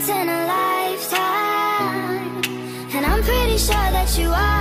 once in a lifetime, and I'm pretty sure that you are.